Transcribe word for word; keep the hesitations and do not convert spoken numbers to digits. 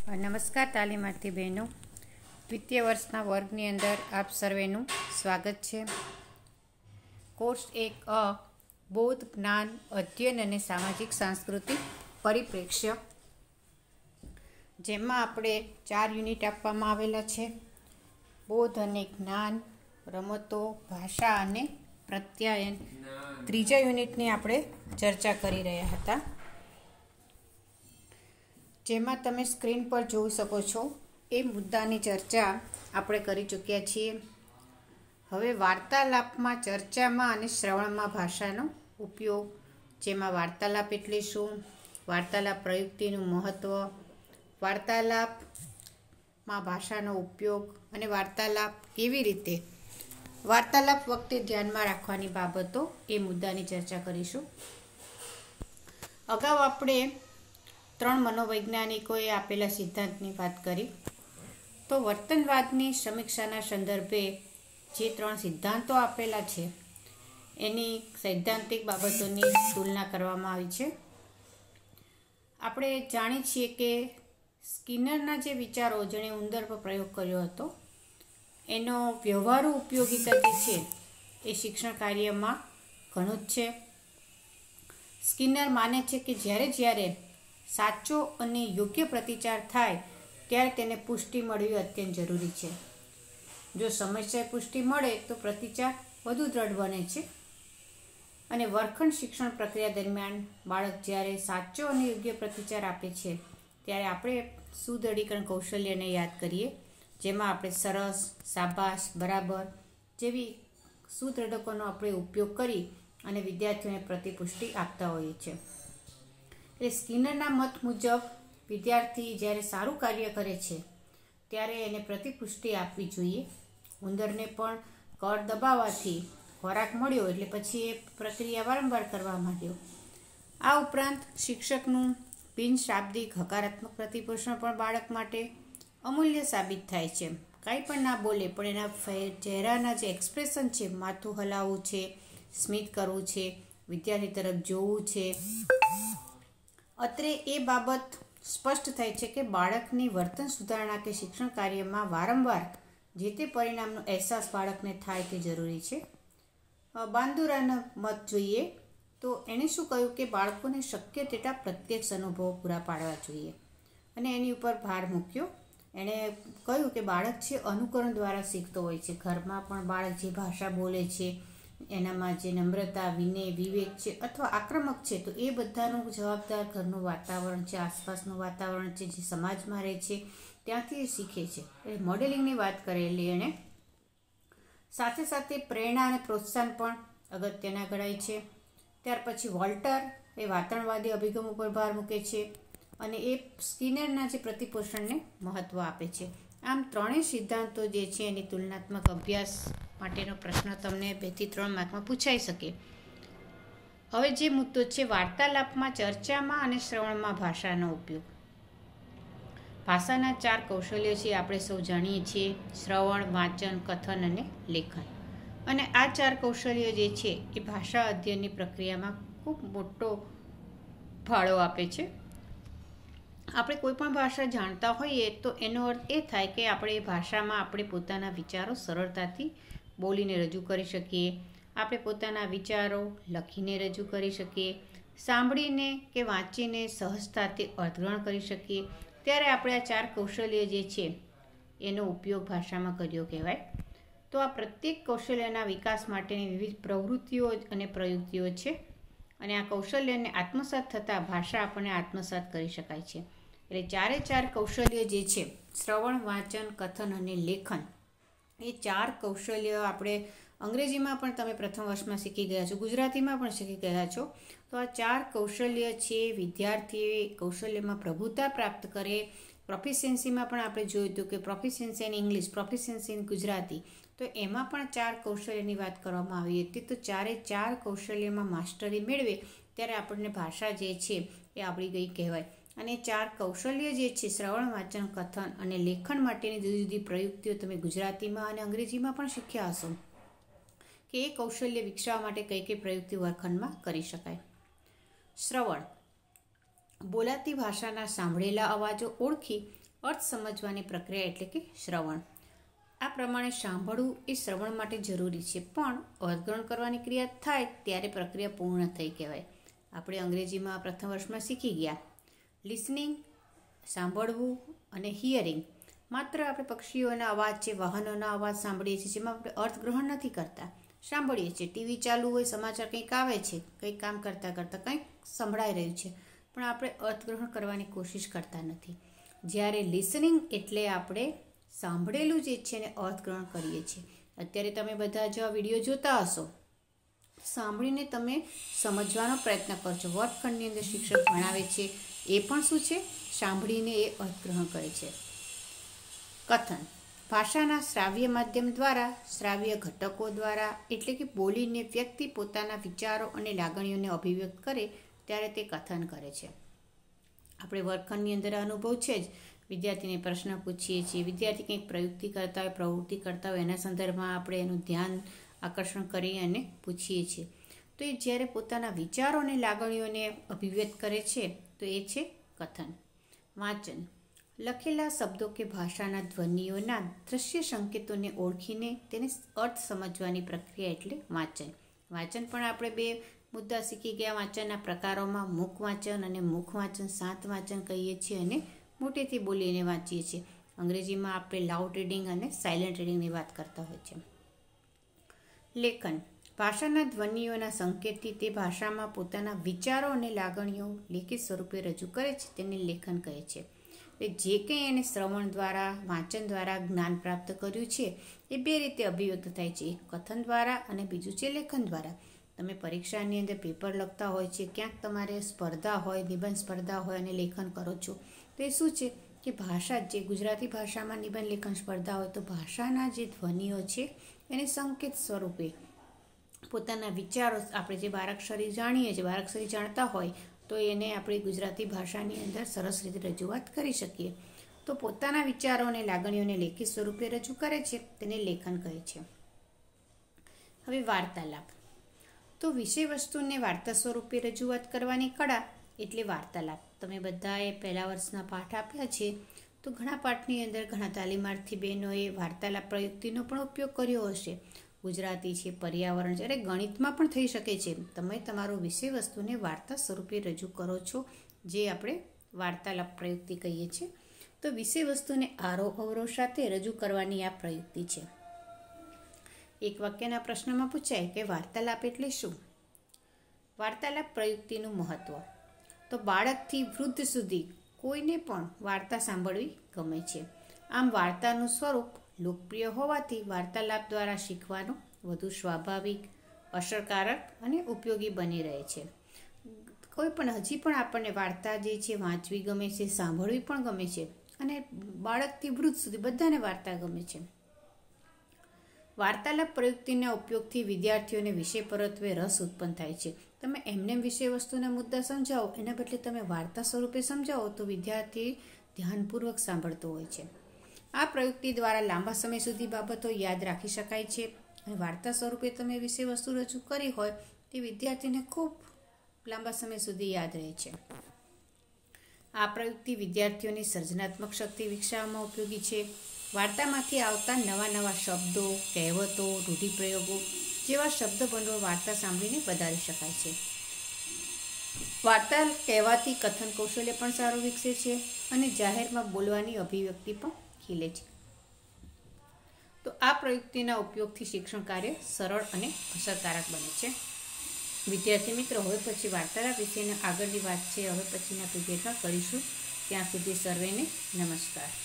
નમસ્કાર તાલીમાર્થી બહેનો, દ્વિતીય વર્ષના વર્ગની અંદર આપ સર્વેનું સ્વાગત છે. કોર્સ એક અ બૌદ્ધ જ્ઞાન અધ્યયન અને સામાજિક સાંસ્કૃતિક પરિપ્રેક્ષ્ય, જેમાં આપણે ચાર યુનિટ આપવામાં આવેલા છે. બૌદ્ધ અને જ્ઞાન, રમતો, ભાષા અને પ્રત્યાયન. ત્રીજા યુનિટની આપણે ચર્ચા કરી રહ્યા હતા, જેમાં તમે સ્ક્રીન પર જોઈ શકો છો એ મુદ્દાની ચર્ચા આપણે કરી ચૂક્યા છીએ. હવે વાર્તાલાપમાં, ચર્ચામાં અને શ્રવણમાં ભાષાનો ઉપયોગ, જેમાં વાર્તાલાપ એટલે શું, વાર્તાલાપ પ્રયુક્તિનું મહત્ત્વ, વાર્તાલાપમાં ભાષાનો ઉપયોગ અને વાર્તાલાપ કેવી રીતે, વાર્તાલાપ વખતે ધ્યાનમાં રાખવાની બાબતો, એ મુદ્દાની ચર્ચા કરીશું. અગાઉ આપણે ત્રણ મનોવૈજ્ઞાનિકોએ આપેલા સિદ્ધાંતની વાત કરી. તો વર્તનવાદની સમીક્ષાના સંદર્ભે જે ત્રણ સિદ્ધાંતો આપેલા છે એની સૈદ્ધાંતિક બાબતોની તુલના કરવામાં આવી છે. આપણે જાણીએ છીએ કે સ્કિનરના જે વિચારો, જેણે ઉંદર પર પ્રયોગ કર્યો હતો, એનો વ્યવહારુ ઉપયોગિતા જે છે એ શિક્ષણ કાર્યમાં ઘણું જ છે. સ્કિનર માને છે કે જ્યારે જ્યારે સાચો અને યોગ્ય પ્રતિચાર થાય ત્યારે તેને પુષ્ટિ મળવી અત્યંત જરૂરી છે. જો સમયસર પુષ્ટિ મળે તો પ્રતિચાર વધુ દ્રઢ બને છે. અને વર્ગખંડ શિક્ષણ પ્રક્રિયા દરમિયાન બાળક જ્યારે સાચો અને યોગ્ય પ્રતિચાર આપે છે ત્યારે આપણે સુદૃઢીકરણ કૌશલ્યને યાદ કરીએ, જેમાં આપણે સરસ, શાબાશ, બરાબર જેવી સુદૃઢકોનો આપણે ઉપયોગ કરી અને વિદ્યાર્થીઓને પ્રતિપુષ્ટિ આપતા હોઈએ છીએ. એટલે સ્કિનરના મત મુજબ વિદ્યાર્થી જ્યારે સારું કાર્ય કરે છે ત્યારે એને પ્રતિપુષ્ટિ આપવી જોઈએ. ઉંદરને પણ કળ દબાવવાથી ખોરાક મળ્યો એટલે પછી એ પ્રક્રિયા વારંવાર કરવા માંડ્યો. આ ઉપરાંત શિક્ષકનું બિનશાબ્દિક હકારાત્મક પ્રતિપોષણ પણ બાળક માટે અમૂલ્ય સાબિત થાય છે. કાંઈ પણ ના બોલે પણ એના ચહેરાના જે એક્સપ્રેશન છે, માથું હલાવવું છે, સ્મિત કરવું છે, વિદ્યાર્થી તરફ જોવું છે, અત્રે એ બાબત સ્પષ્ટ થાય છે કે બાળકની વર્તન સુધારણા કે શિક્ષણ કાર્યમાં વારંવાર જે તે પરિણામનો અહેસાસ બાળકને થાય તે જરૂરી છે. બાંદુરાનો મત જોઈએ તો એણે શું કહ્યું કે બાળકોને શક્ય તેટલા પ્રત્યક્ષ અનુભવો પૂરા પાડવા જોઈએ અને એની ઉપર ભાર મૂક્યો. એણે કહ્યું કે બાળક છે અનુકરણ દ્વારા શીખતો હોય છે. ઘરમાં પણ બાળક જે ભાષા બોલે છે એનામાં જે નમ્રતા, વિનય, વિવેક છે અથવા આક્રમક છે, તો એ બધાનું જવાબદાર ઘરનું વાતાવરણ છે, આસપાસનું વાતાવરણ છે, જે સમાજમાં રહે છે ત્યાંથી એ શીખે છે. એટલે મોડેલિંગની વાત કરેલી એણે. સાથે સાથે પ્રેરણા અને પ્રોત્સાહન પણ અગત્યના ગણાય છે. ત્યાર પછી વોલ્ટર એ વાતાવરણવાદી અભિગમ ઉપર ભાર મૂકે છે અને એ સ્કિનરના જે પ્રતિપોષણને મહત્ત્વ આપે છે. આમ ત્રણેય સિદ્ધાંતો જે છે એની તુલનાત્મક અભ્યાસ માટેનો પ્રશ્ન તમને બેથી ત્રણ માર્કમાં પૂછાઈ શકે. હવે જે મુદ્દો છે વાર્તાલાપમાં, ચર્ચામાં અને શ્રવણમાં ભાષાનો ઉપયોગ. ભાષાના ચાર કૌશલ્યો છે, આપણે સૌ જાણીએ છીએ: શ્રવણ, વાંચન, કથન અને લેખન. અને આ ચાર કૌશલ્યો જે છે એ ભાષા અધ્યયનની પ્રક્રિયામાં ખૂબ મોટો ફાળો આપે છે. આપણે કોઈ પણ ભાષા જાણતા હોઈએ તો એનો અર્થ એ થાય કે આપણે એ ભાષામાં આપણે પોતાના વિચારો સરળતાથી બોલીને રજૂ કરી શકીએ, આપણે પોતાના વિચારો લખીને રજૂ કરી શકીએ, સાંભળીને કે વાંચીને સહજતાથી અર્થગ્રહણ કરી શકીએ. ત્યારે આપણે આ ચાર કૌશલ્ય જે છે એનો ઉપયોગ ભાષામાં કર્યો કહેવાય. તો આ પ્રત્યેક કૌશલ્યના વિકાસ માટેની વિવિધ પ્રવૃત્તિઓ અને પ્રયુક્તિઓ છે અને આ કૌશલ્યને આત્મસાત થતાં ભાષા આપણને આત્મસાત કરી શકાય છે. એટલે ચારે ચાર કૌશલ્ય જે છે, શ્રવણ, વાંચન, કથન અને લેખન, એ ચાર કૌશલ્ય આપણે અંગ્રેજીમાં પણ તમે પ્રથમ વર્ષમાં શીખી ગયા છો, ગુજરાતીમાં પણ શીખી ગયા છો. તો આ ચાર કૌશલ્ય છે વિદ્યાર્થીએ કૌશલ્યમાં પ્રભુતા પ્રાપ્ત કરે. પ્રોફિશિયન્સીમાં પણ આપણે જોયું હતું કે proficiency in English, proficiency in Gujarati, તો એમાં પણ ચાર કૌશલ્યની વાત કરવામાં આવી હતી. તો ચારે ચાર કૌશલ્યમાં માસ્ટરી મેળવે ત્યારે આપણને ભાષા જે છે એ આવડી ગઈ કહેવાય. અને ચાર કૌશલ્ય જે છે, શ્રવણ, વાંચન, કથન અને લેખન માટેની જુદી જુદી પ્રયુક્તિઓ તમે ગુજરાતીમાં અને અંગ્રેજીમાં પણ શીખ્યા હશો કે એ કૌશલ્ય વિકસાવવા માટે કઈ કઈ પ્રયુક્તિ વર્ગખંડમાં કરી શકાય. શ્રવણ, બોલાતી ભાષાના સાંભળેલા અવાજો ઓળખી અર્થ સમજવાની પ્રક્રિયા એટલે કે શ્રવણ. આ પ્રમાણે સાંભળવું એ શ્રવણ માટે જરૂરી છે, પણ અર્થગ્રહણ કરવાની ક્રિયા થાય ત્યારે પ્રક્રિયા પૂર્ણ થઈ કહેવાય. આપણે અંગ્રેજીમાં પ્રથમ વર્ષમાં શીખી ગયા લિસનિંગ, સાંભળવું અને હિયરિંગ. માત્ર આપણે પક્ષીઓના અવાજ છે, વાહનોના અવાજ સાંભળીએ છીએ, જેમાં આપણે અર્થગ્રહણ નથી કરતા. સાંભળીએ છીએ, ટીવી ચાલુ હોય, સમાચાર કંઈક આવે છે, કંઈક કામ કરતાં કરતાં કંઈક સંભળાઈ રહ્યું છે, પણ આપણે અર્થગ્રહણ કરવાની કોશિશ કરતા નથી. જ્યારે લિસનિંગ એટલે આપણે સાંભળેલું જે છે એને અર્થગ્રહણ કરીએ છીએ. અત્યારે તમે બધા જો આ વિડીયો જોતા હશો, સાંભળીને તમે સમજવાનો પ્રયત્ન કરજો. વર્ગખંડની અંદર શિક્ષક ભણાવે છે એ પણ શું છે, સાંભળીને એ અર્થગ્રહણ કરે છે. કથન ભાષાના શ્રાવ્ય માધ્યમ દ્વારા, શ્રાવ્ય ઘટકો દ્વારા, એટલે કે બોલીને વ્યક્તિ પોતાના વિચારો અને લાગણીઓને અભિવ્યક્ત કરે ત્યારે તે કથન કરે છે. આપણે વર્ગખંડની અંદર અનુભવ છે જ. વિદ્યાર્થીને પ્રશ્ન પૂછીએ છીએ, વિદ્યાર્થી કંઈક પ્રયુક્તિ કરતા હોય, પ્રવૃત્તિ કરતા હોય, એના સંદર્ભમાં આપણે એનું ધ્યાન આકર્ષણ કરી અને પૂછીએ છીએ. તો એ જ્યારે પોતાના વિચારો અને લાગણીઓને અભિવ્યક્ત કરે છે તો એ છે કથન. વાંચન લખેલા શબ્દો કે ભાષાના ધ્વનિઓના દ્રશ્ય સંકેતોને ઓળખીને તેને અર્થ સમજવાની પ્રક્રિયા એટલે વાંચન. વાંચન પણ આપણે બે મુદ્દા શીખી ગયા વાંચનના પ્રકારોમાં. મુખ વાંચન અને મુખ વાંચન, શાંત વાંચન કહીએ છીએ અને મોટેથી બોલીને વાંચીએ છીએ. અંગ્રેજીમાં આપણે લાઉડ રીડિંગ અને સાયલન્ટ રીડિંગની વાત કરતા હોય છે. લેખન ભાષાના ધ્વનિઓના સંકેતથી તે ભાષામાં પોતાના વિચારો અને લાગણીઓ લેખિત સ્વરૂપે રજૂ કરે છે તેને લેખન કહે છે. જે કંઈ એને શ્રવણ દ્વારા, વાંચન દ્વારા જ્ઞાન પ્રાપ્ત કર્યું છે એ બે રીતે અભિવ્યક્ત થાય છે. એક કથન દ્વારા અને બીજું છે લેખન દ્વારા. તમે પરીક્ષાની અંદર પેપર લખતા હોય છે, ક્યાંક તમારે સ્પર્ધા હોય, નિબંધ સ્પર્ધા હોય અને લેખન કરો છો, તો એ શું છે કે ભાષા, જે ગુજરાતી ભાષામાં નિબંધ લેખન સ્પર્ધા હોય તો ભાષાના જે ધ્વનિઓ છે એને સંકેત સ્વરૂપે પોતાના વિચારો, આપણે જે બારાક્ષરી જાણીએ છીએ, બારાક્ષરી જાણતા હોય તો એને આપણી ગુજરાતી ભાષાની અંદર સરસ રીતે રજૂઆત કરી શકીએ. તો પોતાના વિચારો અને લાગણીઓને લેખિત સ્વરૂપે રજૂ કરે છે તેને લેખન કહે છે. હવે વાર્તાલાપ. તો વિષય વસ્તુને વાર્તા સ્વરૂપે રજૂઆત કરવાની કળા એટલે વાર્તાલાપ. તમે બધાએ પહેલા વર્ષના પાઠ આપ્યા છે તો ઘણા પાઠની અંદર ઘણા તાલીમાર્થી બહેનોએ વાર્તાલાપ પ્રયુક્તિનો પણ ઉપયોગ કર્યો હશે. ગુજરાતી છે, પર્યાવરણ છે, અરે ગણિતમાં પણ થઈ શકે છે. તમે તમારું વિષય વસ્તુને વાર્તા સ્વરૂપે રજૂ કરો છો, જે આપણે વાર્તાલાપ પ્રયુક્તિ કહીએ છીએ. તો વિષય વસ્તુને આરોહ અવરોહ સાથે રજૂ કરવાની આ પ્રયુક્તિ છે. એક વાક્યના પ્રશ્નમાં પૂછાય કે વાર્તાલાપ એટલે શું? વાર્તાલાપ પ્રયુક્તિનું મહત્વ. તો બાળકથી વૃદ્ધ સુધી કોઈને પણ વાર્તા સાંભળવી ગમે છે. આમ વાર્તાનું સ્વરૂપ લોકપ્રિય હોવાથી વાર્તાલાપ દ્વારા શીખવાનું વધુ સ્વાભાવિક, અસરકારક અને ઉપયોગી બની રહે છે. કોઈ પણ હજી પણ આપણને વાર્તા જે છે વાંચવી ગમે છે, સાંભળવી પણ ગમે છે અને બાળકથી વૃદ્ધ સુધી બધાને વાર્તા ગમે છે. વાર્તાલાપ પ્રયુક્તિના ઉપયોગથી વિદ્યાર્થીઓને વિષય પરત્વે રસ ઉત્પન્ન થાય છે. તમે એમને વિષય વસ્તુના મુદ્દા સમજાવો એના બદલે તમે વાર્તા સ્વરૂપે સમજાવો તો વિદ્યાર્થી ધ્યાનપૂર્વક સાંભળતો હોય છે. આ પ્રયુક્તિ દ્વારા લાંબા સમય સુધી બાબતો યાદ રાખી શકાય છે અને વાર્તા સ્વરૂપે તમે વિષય વસ્તુ રજૂ કરી હોય તે વિદ્યાર્થીને ખૂબ લાંબા સમય સુધી યાદ રહે છે. આ પ્રયુક્તિ વિદ્યાર્થીઓની સર્જનાત્મક શક્તિ વિકસાવવામાં ઉપયોગી છે. વાર્તામાંથી આવતા નવા નવા શબ્દો, કહેવતો, રૂઢિપ્રયોગો જેવા શબ્દ ભંડોળ વાર્તા સાંભળીને વધારી શકાય છે. વાર્તા કહેવાથી કથન કૌશલ્ય પણ સારું વિકસે છે અને જાહેરમાં બોલવાની અભિવ્યક્તિ પણ ખીલે છે. તો આ પ્રયુક્તિના ઉપયોગથી શિક્ષણ કાર્ય સરળ અને અસરકારક બને છે. વિદ્યાર્થી મિત્રો, હવે પછી વાર્તાલાપ વિશેની આગળની વાત છે હવે પછીના પીરિયડમાં કરીશું. ત્યાં સુધી સર્વેને નમસ્કાર.